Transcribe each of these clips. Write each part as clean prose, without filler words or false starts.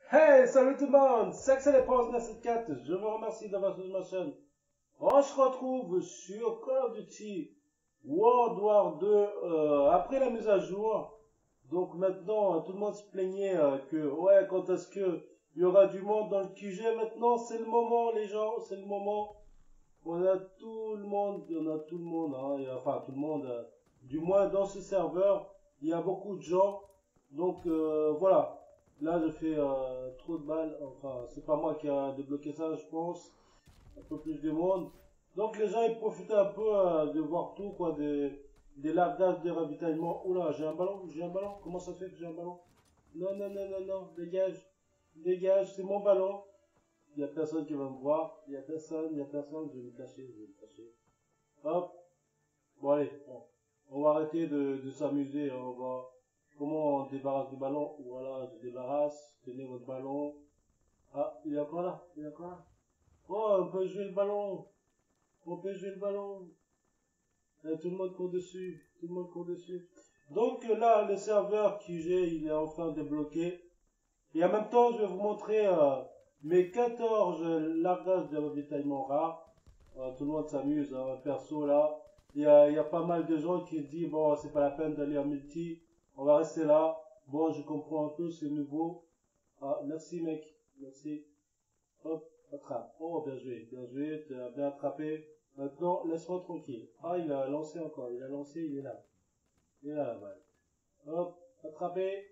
Hey, salut tout le monde, c'est Axel et France 974, je vous remercie d'avoir suivi ma chaîne. On se retrouve sur Call of Duty World War 2 après la mise à jour. Donc maintenant, tout le monde se plaignait que, ouais, quand est-ce que il y aura du monde dans le QG. Maintenant, c'est le moment les gens, c'est le moment. On a tout le monde, hein, enfin tout le monde, du moins dans ce serveur, il y a beaucoup de gens. Donc voilà. Là, je fais trop de balles. Enfin, c'est pas moi qui a débloqué ça, je pense. Un peu plus de monde. Donc, les gens, ils profitent un peu de voir tout, quoi. Des largages, des ravitaillements. Oula, j'ai un ballon, j'ai un ballon. Comment ça se fait que j'ai un ballon? Non, non, non, non, non. Dégage. Dégage, c'est mon ballon. Il y a personne qui va me voir. Il y a personne, il y a personne. Je vais me cacher, je vais me cacher. Hop. Bon, allez. Bon. On va arrêter de s'amuser. On va. Comment on débarrasse du ballon? Voilà, je débarrasse. Tenez votre ballon. Ah, il est encore là. Il est encore là. Oh, on peut jouer le ballon. On peut jouer le ballon. Tout le monde court dessus. Tout le monde court dessus. Donc là, le serveur QG, il est enfin débloqué. Et en même temps, je vais vous montrer mes 14 largages de ravitaillement rares. Tout le monde s'amuse, hein. Perso là. Il y a pas mal de gens qui se disent, bon, c'est pas la peine d'aller en multi. On va rester là. Bon, je comprends un peu, c'est nouveau. Ah, merci mec. Merci. Hop, attrape. Oh, bien joué, tu as bien attrapé. Maintenant, laisse-moi tranquille. Ah, il a lancé encore, il a lancé, il est là. Il est là la balle. Hop, attrapé.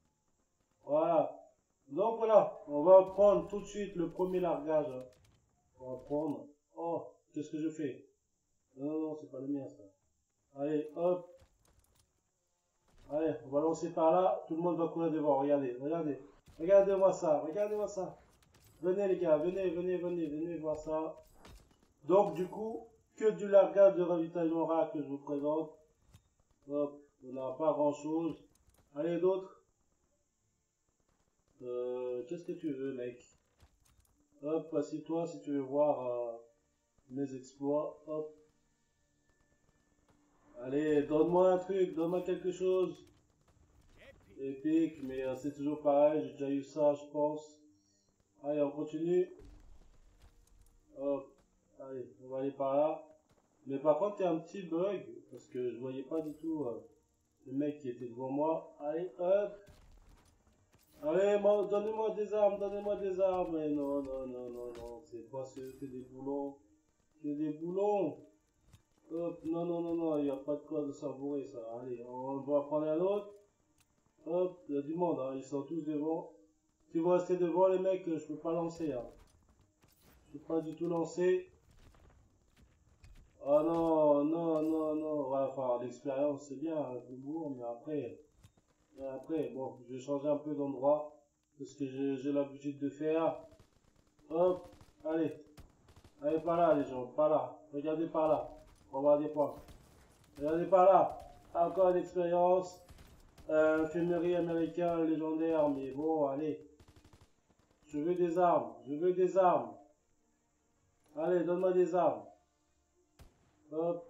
Voilà. Donc voilà, on va prendre tout de suite le premier largage, hein. On va prendre. Oh, qu'est-ce que je fais? Non, non, non, c'est pas le mien ça. Allez, hop. Allez, on va lancer par là. Tout le monde va courir devant. Regardez, regardez. Regardez-moi ça, regardez-moi ça. Venez les gars, venez, venez, venez, venez voir ça. Donc du coup, que du largage de ravitaillement rare que je vous présente. Hop, on n'a pas grand chose. Allez d'autres. Qu'est-ce que tu veux mec? Hop, assis-toi si tu veux voir mes exploits. Hop. Allez, donne-moi un truc, donne-moi quelque chose. Épique, mais c'est toujours pareil, j'ai déjà eu ça je pense. Allez, on continue. Hop. Allez, on va aller par là. Mais par contre, il y a un petit bug, parce que je voyais pas du tout le mec qui était devant moi. Allez, hop. Allez, donnez-moi des armes, donnez-moi des armes. Mais non, non, non, non, non, c'est pas ce, que des boulons. Que des boulons. Hop, non, non, non, non, il n'y a pas de quoi de savourer ça. Allez, on va prendre un autre. Hop, il y a du monde, hein, ils sont tous devant. Si vous restez devant, les mecs, je peux pas lancer, hein. Je peux pas du tout lancer. Oh non, non, non, non. Ouais, enfin, l'expérience, c'est bien, hein, le boulot, mais après, bon, je vais changer un peu d'endroit. C'est ce que j'ai l'habitude de faire. Hop, allez. Allez par là, les gens, par là. Regardez par là. On va avoir des points. Regardez par là. Encore d'expérience. Infirmerie américain légendaire, mais bon, allez. Je veux des armes. Je veux des armes. Allez, donne-moi des armes. Hop.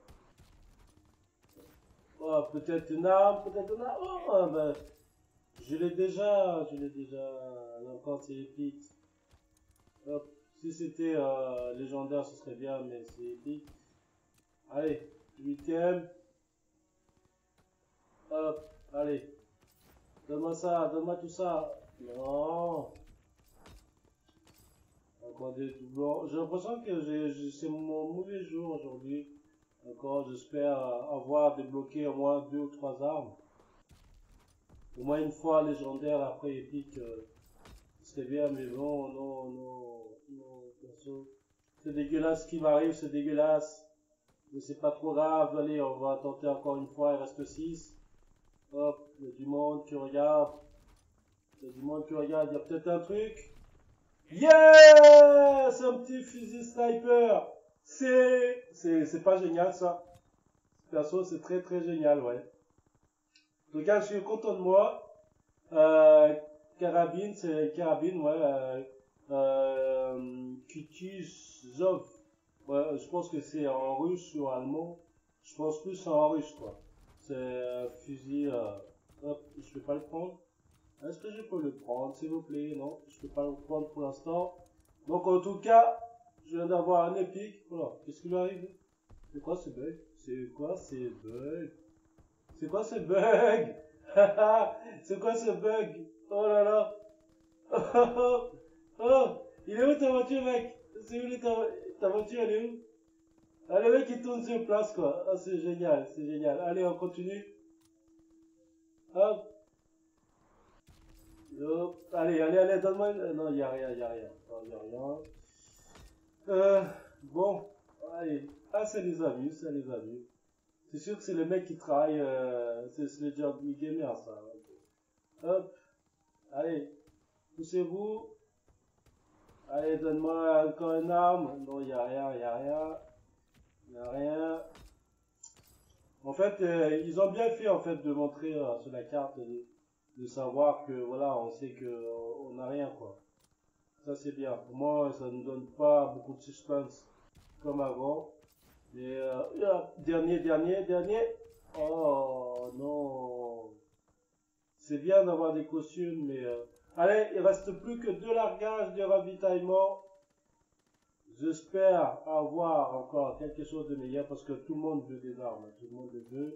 Oh, peut-être une arme, peut-être une arme. Oh, ben, je l'ai déjà, je l'ai déjà. Là encore, c'est épique. Hop. Si c'était légendaire, ce serait bien, mais c'est épique. Allez, huitième. Hop, allez. Donne-moi ça, donne-moi tout ça. Non. Encore des doublons. J'ai l'impression que c'est mon mauvais jour aujourd'hui. Encore, j'espère avoir débloqué au moins 2 ou 3 armes. Au moins une fois légendaire, après épique. Ce serait bien, mais non, non, non, non, perso. C'est dégueulasse ce qui m'arrive, c'est dégueulasse. Mais c'est pas trop grave. Allez, on va tenter encore une fois, il reste 6. Hop, il y a du monde qui regarde. Il y a du monde qui regarde, il y a peut-être un truc. Yes! Un petit fusil sniper. C'est pas génial ça. Perso, c'est très très génial, ouais. En tout cas, je suis content de moi. Carabine, c'est carabine, ouais. Kutuzov. Ouais, je pense que c'est en russe ou en allemand. Je pense plus en russe, quoi. C'est un fusil. Hop, je vais pas le prendre. Est-ce que je peux le prendre, s'il vous plaît? Non, je peux pas le prendre pour l'instant. Donc, en tout cas, je viens d'avoir un épique. Voilà, qu'est-ce qui lui arrive? C'est quoi ce bug? C'est quoi ces bugs? C'est quoi ce bug? C'est quoi ce bug? Oh là là! Oh, il est où ta voiture, mec? C'est où ta voiture, elle est où? Ah, le mec il tourne sur place, quoi. Ah, c'est génial, c'est génial. Allez, on continue. Hop, hop. Allez, allez, allez, donne-moi une... Non, y a rien, y a rien. Non, y a rien. Bon, allez. Ah, ça les amuse, ça les amuse. C'est sûr que c'est le mec qui travaille, c'est le job gamer, ça. Hop, allez, poussez-vous. Allez, donne-moi encore une arme. Non, y a rien, y a rien. Y a rien. En fait, ils ont bien fait, en fait, de montrer sur la carte, de savoir que, voilà, on sait que on n'a rien, quoi. Ça, c'est bien. Pour moi, ça ne donne pas beaucoup de suspense comme avant. Mais, dernier, dernier, dernier. Oh, non. C'est bien d'avoir des costumes, mais... Allez, il reste plus que 2 largages de ravitaillement. J'espère avoir encore quelque chose de meilleur parce que tout le monde veut des armes. Tout le monde les veut.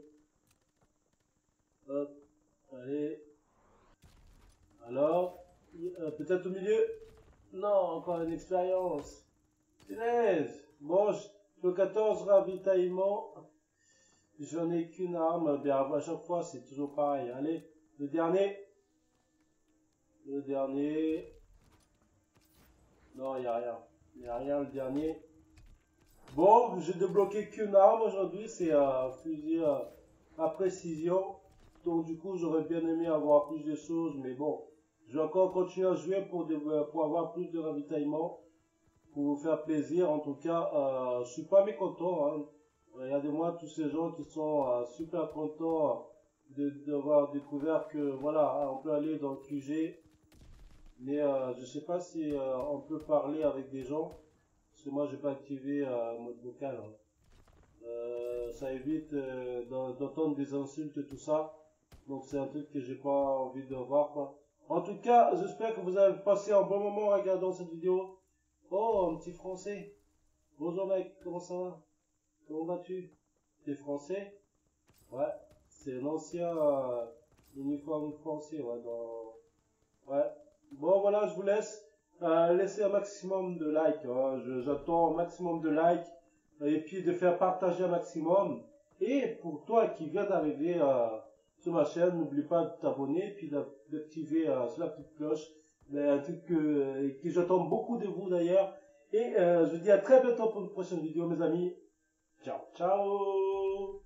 Hop, allez. Alors, peut-être au milieu. Non, encore une expérience. Punaise. Bon, le 14 ravitaillement. J'en ai qu'une arme. Bien, à chaque fois, c'est toujours pareil. Allez, le dernier. Le dernier. Non, il n'y a rien. Il n'y a rien, le dernier. Bon, j'ai débloqué qu'une arme aujourd'hui. C'est un fusil à précision. Donc, du coup, j'aurais bien aimé avoir plus de choses. Mais bon, je vais encore continuer à jouer pour avoir plus de ravitaillement. Pour vous faire plaisir. En tout cas, je suis pas mécontent. Hein. Regardez-moi tous ces gens qui sont super contents d'avoir découvert que voilà, on peut aller dans le QG. Mais je sais pas si on peut parler avec des gens. Parce que moi, j'ai pas activé mode vocal. Hein. Ça évite d'entendre des insultes et tout ça. Donc c'est un truc que j'ai pas envie de voir, quoi. En tout cas, j'espère que vous avez passé un bon moment en regardant cette vidéo. Oh, un petit français. Bonjour mec, comment ça va? Comment vas-tu? T'es français? Ouais, c'est un ancien uniforme français, ouais, ouais. Bon, voilà, je vous laisse. Laissez un maximum de likes, hein. J'attends un maximum de likes. Et puis de faire partager un maximum. Et pour toi qui viens d'arriver sur ma chaîne, n'oublie pas de t'abonner, puis d'activer sur la petite cloche. Un truc que j'attends beaucoup de vous d'ailleurs. Et je vous dis à très bientôt pour une prochaine vidéo, mes amis. Ciao, ciao!